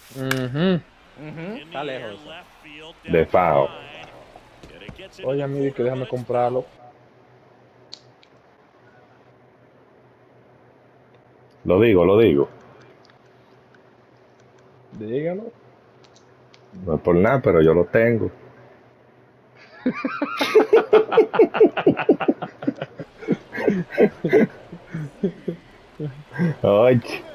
Ujú. Está lejos eso. De FAO. Oye, a mí que déjame comprarlo. Lo digo, lo digo. Dígalo. No es por nada, pero yo lo tengo. Oye.